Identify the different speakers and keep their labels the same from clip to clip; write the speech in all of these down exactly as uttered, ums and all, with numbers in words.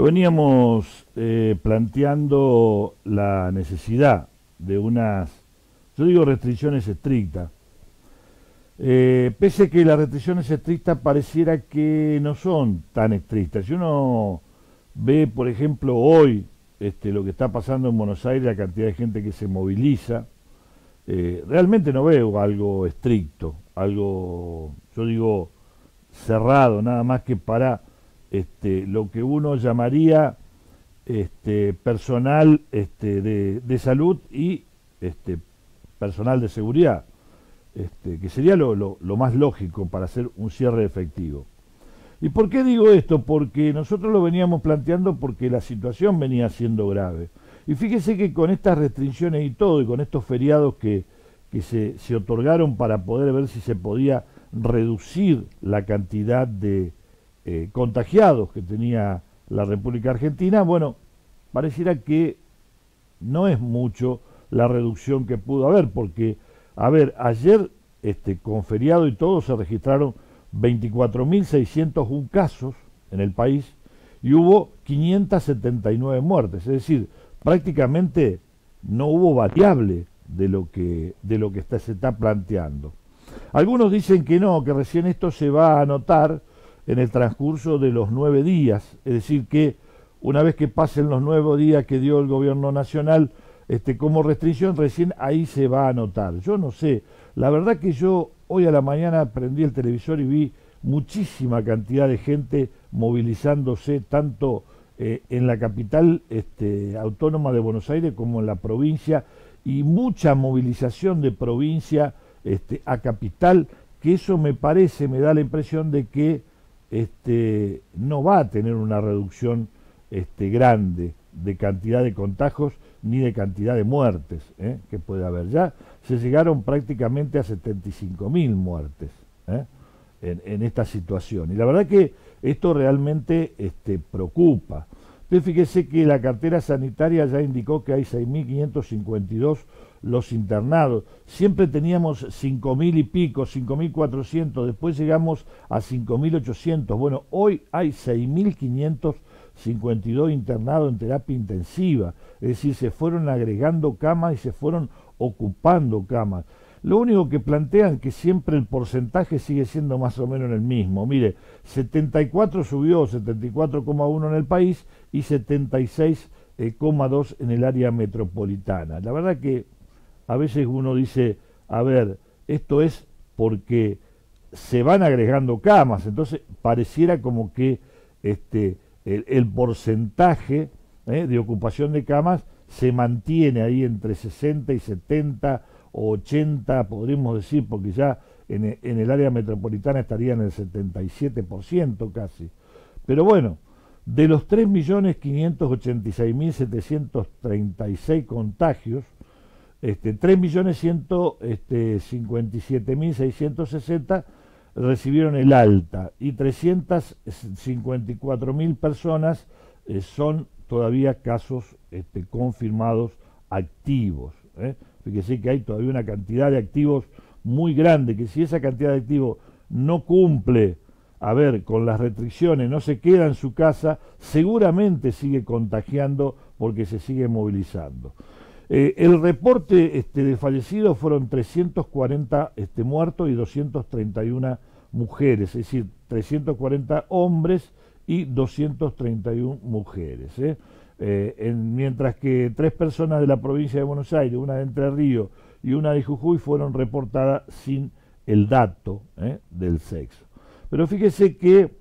Speaker 1: Lo veníamos eh, planteando la necesidad de unas, yo digo restricciones estrictas, eh, pese a que las restricciones estrictas pareciera que no son tan estrictas. Si uno ve, por ejemplo, hoy este, lo que está pasando en Buenos Aires, la cantidad de gente que se moviliza, eh, realmente no veo algo estricto, algo, yo digo, cerrado, nada más que para este, lo que uno llamaría este, personal este, de, de salud y este, personal de seguridad, este, que sería lo, lo, lo más lógico para hacer un cierre efectivo. ¿Y por qué digo esto? Porque nosotros lo veníamos planteando porque la situación venía siendo grave. Y fíjese que con estas restricciones y todo, y con estos feriados que, que se, se otorgaron para poder ver si se podía reducir la cantidad de eh, contagiados que tenía la República Argentina, bueno, pareciera que no es mucho la reducción que pudo haber, porque, a ver, ayer este, con feriado y todo se registraron veinticuatro mil seiscientos uno casos en el país y hubo quinientas setenta y nueve muertes, es decir, prácticamente no hubo variable de lo que, de lo que está, se está planteando. Algunos dicen que no, que recién esto se va a notar en el transcurso de los nueve días, es decir, que una vez que pasen los nueve días que dio el gobierno nacional este, como restricción, recién ahí se va a notar. Yo no sé, la verdad que yo hoy a la mañana prendí el televisor y vi muchísima cantidad de gente movilizándose tanto eh, en la capital este, autónoma de Buenos Aires como en la provincia, y mucha movilización de provincia este, a capital, que eso me parece, me da la impresión de que este, no va a tener una reducción este, grande de cantidad de contagios ni de cantidad de muertes ¿eh? que puede haber. Ya se llegaron prácticamente a setenta y cinco mil muertes ¿eh? en, en esta situación. Y la verdad que esto realmente este, preocupa. Entonces fíjese que la cartera sanitaria ya indicó que hay seis mil quinientos cincuenta y dos los internados. Siempre teníamos cinco mil y pico, cinco mil cuatrocientos, después llegamos a cinco mil ochocientos. Bueno, hoy hay seis mil quinientos cincuenta y dos internados en terapia intensiva, es decir, se fueron agregando camas y se fueron ocupando camas. Lo único que plantean que siempre el porcentaje sigue siendo más o menos el mismo. Mire, setenta y cuatro subió, setenta y cuatro coma uno en el país y setenta y seis coma dos en el área metropolitana. La verdad que a veces uno dice, a ver, esto es porque se van agregando camas, entonces pareciera como que este El, el porcentaje eh, de ocupación de camas se mantiene ahí entre sesenta y setenta o ochenta, podríamos decir, porque ya en, en el área metropolitana estaría en el setenta y siete por ciento casi. Pero bueno, de los tres millones quinientos ochenta y seis mil setecientos treinta y seis contagios, este, tres millones ciento cincuenta y siete mil seiscientos sesenta recibieron el alta y trescientas cincuenta y cuatro mil personas eh, son todavía casos este, confirmados activos. ¿eh? Fíjese que hay todavía una cantidad de activos muy grande, que si esa cantidad de activos no cumple, a ver, con las restricciones, no se queda en su casa, seguramente sigue contagiando porque se sigue movilizando. Eh, el reporte este, de fallecidos fueron trescientos cuarenta este, muertos y doscientas treinta y una mujeres, es decir, trescientos cuarenta hombres y doscientas treinta y una mujeres. ¿eh? Eh, en, mientras que tres personas de la provincia de Buenos Aires, una de Entre Ríos y una de Jujuy, fueron reportadas sin el dato ¿eh? del sexo. Pero fíjese que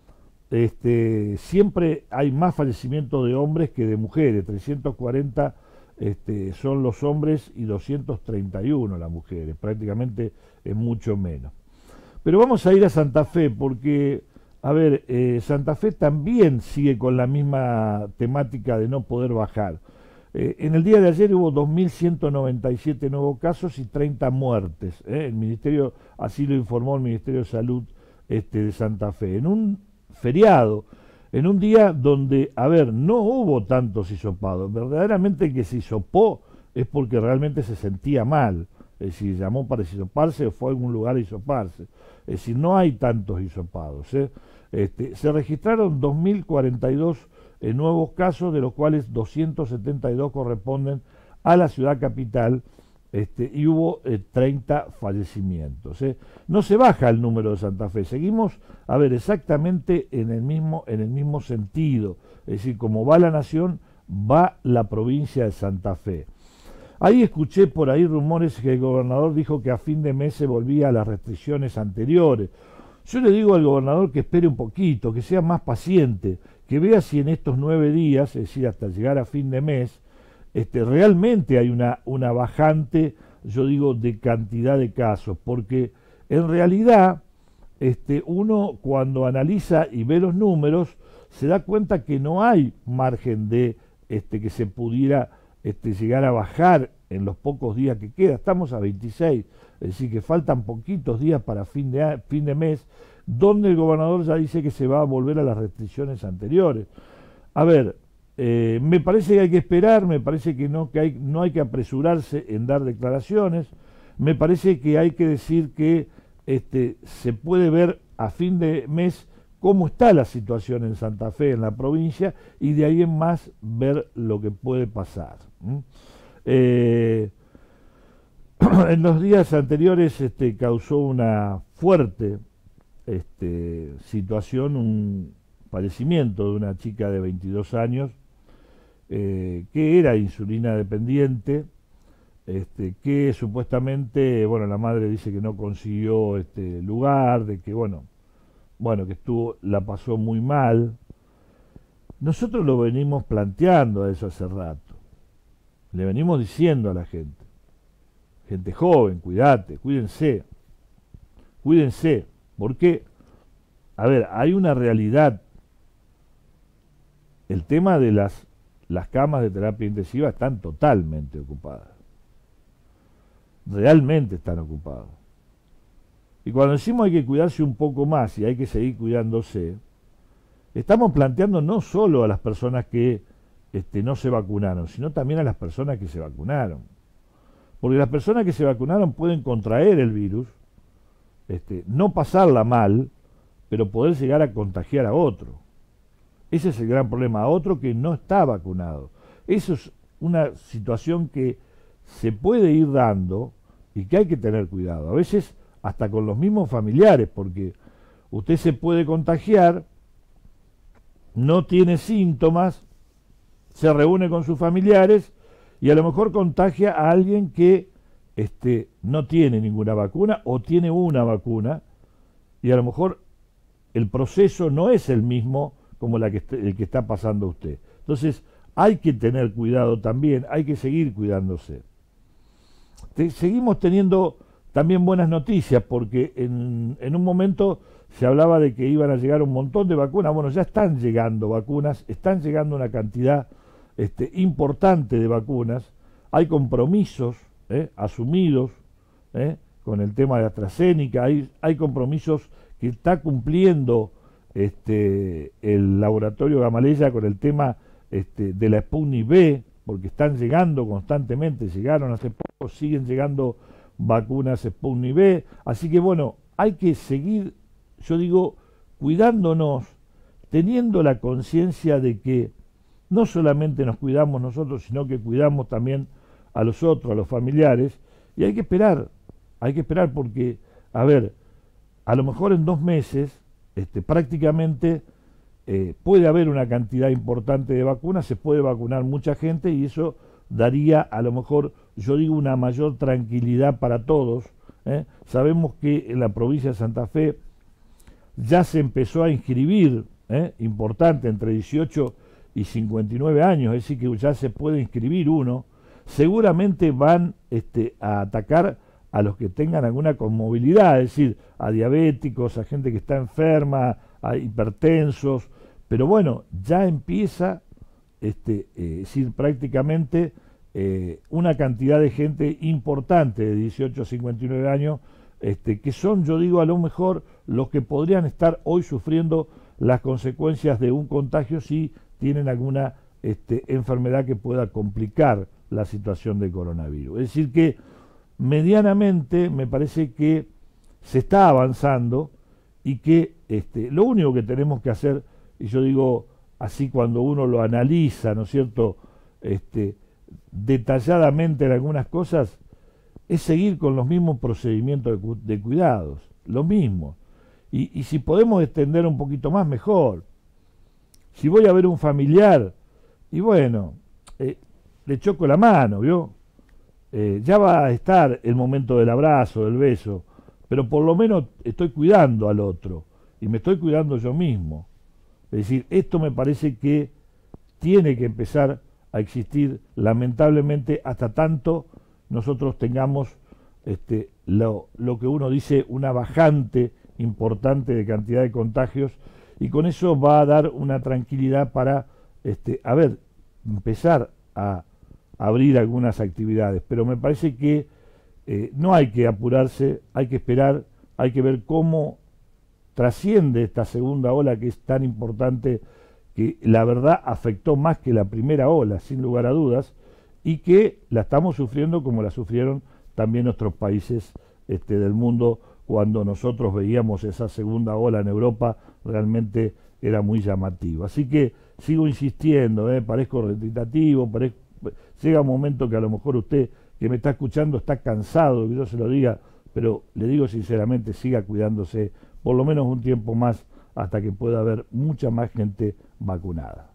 Speaker 1: este, siempre hay más fallecimientos de hombres que de mujeres, trescientos cuarenta Este, son los hombres y doscientas treinta y uno las mujeres, prácticamente es mucho menos. Pero vamos a ir a Santa Fe porque, a ver, eh, Santa Fe también sigue con la misma temática de no poder bajar. Eh, en el día de ayer hubo dos mil ciento noventa y siete nuevos casos y treinta muertes. ¿eh? El Ministerio, así lo informó el Ministerio de Salud este, de Santa Fe. En un feriado, en un día donde, a ver, no hubo tantos hisopados, verdaderamente el que se hisopó es porque realmente se sentía mal, es decir, llamó para hisoparse o fue a algún lugar a hisoparse, es decir, no hay tantos hisopados. ¿eh? Este, se registraron dos mil cuarenta y dos en nuevos casos, de los cuales doscientos setenta y dos corresponden a la ciudad capital, este, y hubo eh, treinta fallecimientos. ¿eh? No se baja el número de Santa Fe, seguimos, a ver, exactamente en el mismo, en el mismo sentido, es decir, como va la nación, va la provincia de Santa Fe. Ahí escuché por ahí rumores que el gobernador dijo que a fin de mes se volvía a las restricciones anteriores. Yo le digo al gobernador que espere un poquito, que sea más paciente, que vea si en estos nueve días, es decir, hasta llegar a fin de mes, este, realmente hay una, una bajante, yo digo, de cantidad de casos, porque en realidad este, uno cuando analiza y ve los números se da cuenta que no hay margen de este, que se pudiera este, llegar a bajar en los pocos días que queda. Estamos a veintiséis, es decir, que faltan poquitos días para fin de, fin de mes, donde el gobernador ya dice que se va a volver a las restricciones anteriores. A ver, Eh, me parece que hay que esperar, me parece que no, que hay, no hay que apresurarse en dar declaraciones, me parece que hay que decir que este, se puede ver a fin de mes cómo está la situación en Santa Fe, en la provincia, y de ahí en más ver lo que puede pasar. ¿Mm? Eh, en los días anteriores este, causó una fuerte este, situación, un fallecimiento de una chica de veintidós años, Eh, que era insulina dependiente, este, que supuestamente, bueno, la madre dice que no consiguió este lugar, de que bueno, bueno, que estuvo, la pasó muy mal. Nosotros lo venimos planteando a eso hace rato, le venimos diciendo a la gente, gente joven, cuídate, cuídense, cuídense, porque, a ver, hay una realidad, el tema de las Las camas de terapia intensiva están totalmente ocupadas. Realmente están ocupadas. Y cuando decimos hay que cuidarse un poco más y hay que seguir cuidándose, estamos planteando no solo a las personas que este, no se vacunaron, sino también a las personas que se vacunaron. Porque las personas que se vacunaron pueden contraer el virus, este, no pasarla mal, pero poder llegar a contagiar a otro. Ese es el gran problema, a otro que no está vacunado. Eso es una situación que se puede ir dando y que hay que tener cuidado. A veces hasta con los mismos familiares, porque usted se puede contagiar, no tiene síntomas, se reúne con sus familiares y a lo mejor contagia a alguien que este, no tiene ninguna vacuna o tiene una vacuna y a lo mejor el proceso no es el mismo como la que el que está pasando usted. Entonces hay que tener cuidado también, hay que seguir cuidándose. Te, seguimos teniendo también buenas noticias, porque en, en un momento se hablaba de que iban a llegar un montón de vacunas. Bueno, ya están llegando vacunas, están llegando una cantidad este, importante de vacunas, hay compromisos eh, asumidos eh, con el tema de AstraZeneca, hay, hay compromisos que está cumpliendo Este, el laboratorio Gamaleya con el tema este, de la Sputnik V, porque están llegando constantemente, llegaron hace poco, siguen llegando vacunas Sputnik V, así que bueno, hay que seguir, yo digo, cuidándonos, teniendo la conciencia de que no solamente nos cuidamos nosotros, sino que cuidamos también a los otros, a los familiares, y hay que esperar, hay que esperar porque, a ver, a lo mejor en dos meses, Este, prácticamente eh, puede haber una cantidad importante de vacunas, se puede vacunar mucha gente y eso daría a lo mejor, yo digo, una mayor tranquilidad para todos. ¿eh? Sabemos que en la provincia de Santa Fe ya se empezó a inscribir, ¿eh? importante, entre dieciocho y cincuenta y nueve años, es decir, que ya se puede inscribir uno. Seguramente van este, a atacar a los que tengan alguna conmovilidad, es decir, a diabéticos, a gente que está enferma, a hipertensos, pero bueno, ya empieza, este, eh, es decir, prácticamente eh, una cantidad de gente importante de dieciocho a cincuenta y nueve años, este, que son, yo digo, a lo mejor los que podrían estar hoy sufriendo las consecuencias de un contagio si tienen alguna este, enfermedad que pueda complicar la situación del coronavirus. Es decir que medianamente me parece que se está avanzando y que este, lo único que tenemos que hacer, y yo digo, así cuando uno lo analiza, ¿no es cierto?, este, detalladamente en algunas cosas, es seguir con los mismos procedimientos de, cu de cuidados, lo mismo. Y, y si podemos extender un poquito más, mejor. Si voy a ver un familiar, y bueno, eh, le choco la mano, ¿vio? Eh, ya va a estar el momento del abrazo, del beso, pero por lo menos estoy cuidando al otro, y me estoy cuidando yo mismo. Es decir, esto me parece que tiene que empezar a existir, lamentablemente, hasta tanto nosotros tengamos este, lo, lo que uno dice, una bajante importante de cantidad de contagios, y con eso va a dar una tranquilidad para, este, a ver, empezar a abrir algunas actividades. Pero me parece que eh, no hay que apurarse, hay que esperar, hay que ver cómo trasciende esta segunda ola que es tan importante, que la verdad afectó más que la primera ola, sin lugar a dudas, y que la estamos sufriendo como la sufrieron también nuestros países este, del mundo. Cuando nosotros veíamos esa segunda ola en Europa, realmente era muy llamativo. Así que sigo insistiendo, ¿eh? parezco repetitivo, parezco, llega un momento que a lo mejor usted que me está escuchando está cansado de que yo se lo diga, pero le digo sinceramente, siga cuidándose por lo menos un tiempo más hasta que pueda haber mucha más gente vacunada.